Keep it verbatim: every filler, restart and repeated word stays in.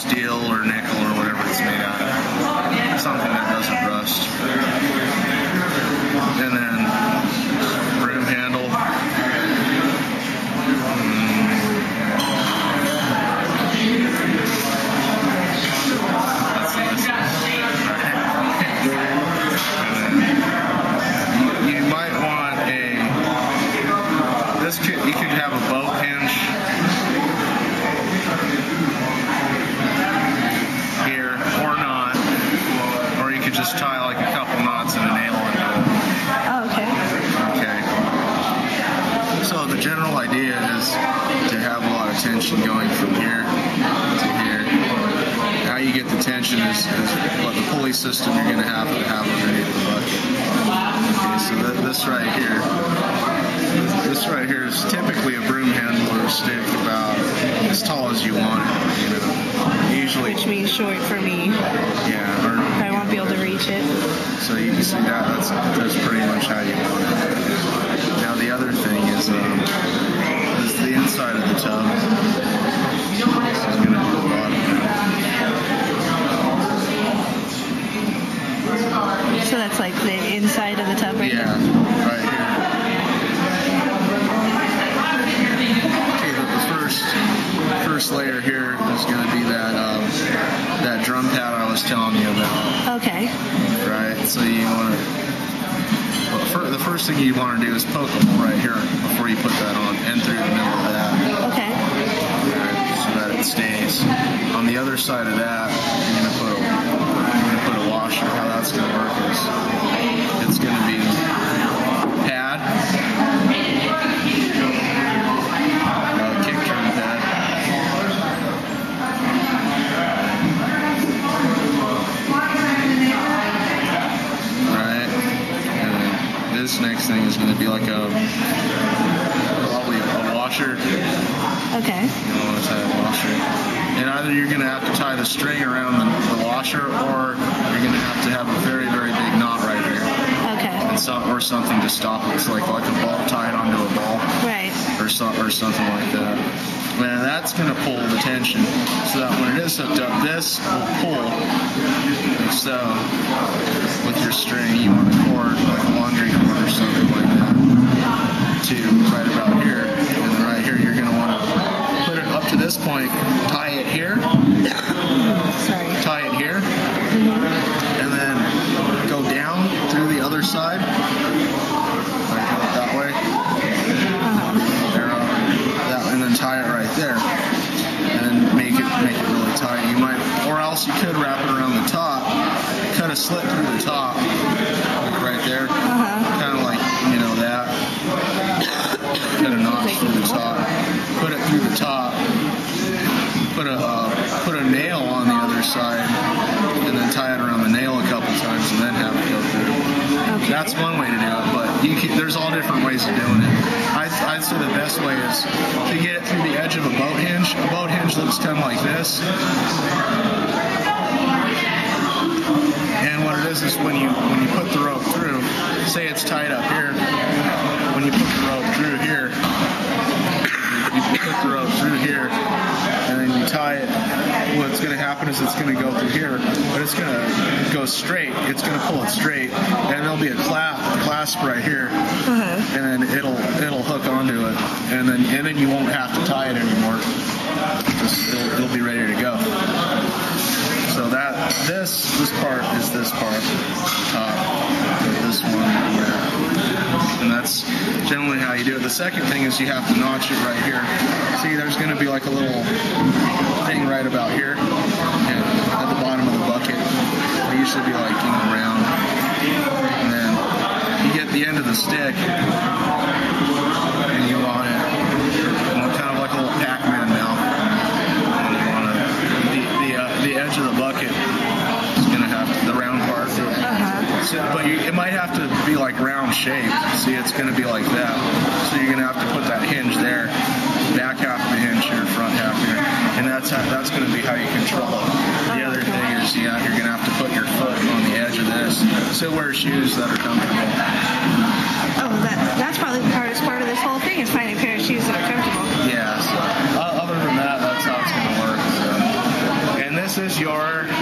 steel or nickel or whatever it's made out of. Something that doesn't rust. And then broom handle. That's this. You, you might want a, this could, you could have a boat hinge here or not, or you could just tie like a couple knots and a nail into it. Oh, okay. Okay. So the general idea is to have a lot of tension going from here to here. How you get the tension is, is what the pulley system you're going to have to have underneath the bucket. Okay, so that, this right here, this right here is typically a broom handle or a stick about as tall as you want it. You know, usually. Which means short for me. Yeah. Or, I won't be able to reach it. So you can see that. That's that's pretty much how you want it. Now the other thing is, um, is the inside of the tub. This is going to do a lot of that. So that's like the inside of the tub right Yeah, there? right here. Okay, the, the first first layer here is going to be that um, that drum pad I was telling you about. Okay. Right, so you want to, well, for, the first thing you want to do is poke a hole right here before you put that on, and through the middle of that. Okay. Right, so that it stays. On the other side of that, you're going to put a, you're going to put a washer. How that's going to work is it's going to be pad, uh, kick drum pad. Right, and then this next thing is going to be like a probably a washer. Okay. You want to tie a washer. And either you're going to have to tie the string around the, the washer, or you're going to have to have a very, very big knot right here. Okay. And so, or something to stop it. It's like like a ball tied onto a ball. Right. Or, so, or something like that. And that's going to pull the tension. So that when it is hooked up, this will pull like so with your string. You want a cord, like a laundry cord or something like that, to right about here. And then right here, you're going to want to put it up to this point, tie it here. Sorry. Tie it here. Mm-hmm. And then go down through the other side. Like that way. Uh-huh. There, uh, that, and then tie it right there. And then make it make it really tight. You might, or else you could wrap it around the top, cut a slit through the top, like right there. Uh-huh. Kind of like, you know, that. Cut a notch through the top. Put it through the top. Put a uh, put a nail on the other side, and then tie it around the nail a couple times, and then have it go through. Okay. That's one way to do it, but you can, there's all different ways of doing it. I'd, I'd say the best way is to get it through the edge of a boat hinge. A boat hinge looks kind of like this. And what it is is when you when you put the rope through, say it's tied up here, when you put the rope through here, you put the rope through here, and then you tie it. What's going to happen is it's going to go through here, but it's going to go straight. It's going to pull it straight, and there'll be a clasp, clasp right here, Uh-huh. and then it'll it'll hook onto it, and then and then you won't have to tie it anymore. Just, it'll, it'll be ready to go. So that this this part is this part, top, this one here, and that's generally how you do it. The second thing is you have to notch it right here. See, there's going to be like a little thing right about here, and at the bottom of the bucket. They usually be like, you know, round, and then you get the end of the stick, and you want it, you know, kind of like a little Pac-Man mouth. The edge of the bucket is going to have the round part. Uh-huh. So, but you, it might have to be like round shaped. See, it's going to be like that. So you're going to have to put that hinge there, back half of the hinge here, front half here, and that's how, that's going to be how you control it. The other thing is, yeah, you're going to have to put your foot on the edge of this. So wear shoes that are comfortable. Oh, that that's probably the hardest part of this whole thing is finding a pair of shoes that are comfortable. Yeah. So uh, other than that, that's how it's going to work. So. And your